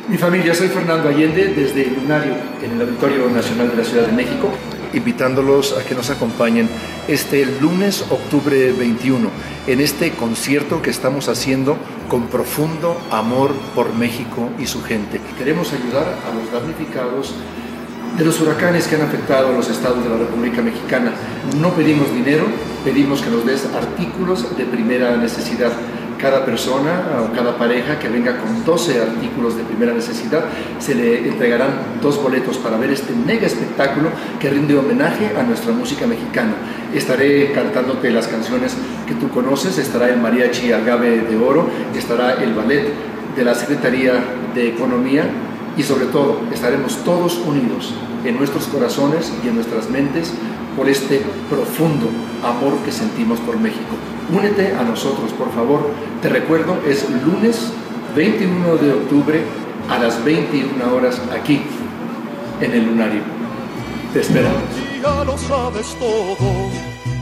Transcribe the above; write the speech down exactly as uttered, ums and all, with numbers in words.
Mi familia, soy Fernando Allende desde el Lunario, en el Auditorio Nacional de la Ciudad de México, invitándolos a que nos acompañen este lunes, octubre veintiuno, en este concierto que estamos haciendo con profundo amor por México y su gente. Queremos ayudar a los damnificados de los huracanes que han afectado a los estados de la República Mexicana. No pedimos dinero, pedimos que nos des artículos de primera necesidad. Cada persona o cada pareja que venga con doce artículos de primera necesidad se le entregarán dos boletos para ver este mega espectáculo que rinde homenaje a nuestra música mexicana. Estaré cantándote las canciones que tú conoces, estará el mariachi Agave de Oro, estará el ballet de la Secretaría de Economía y sobre todo estaremos todos unidos en nuestros corazones y en nuestras mentes por este profundo amor que sentimos por México. Únete a nosotros, por favor. Te recuerdo, es lunes veintiuno de octubre a las veintiuna horas aquí en el Lunario. Te esperamos. Ya lo sabes todo.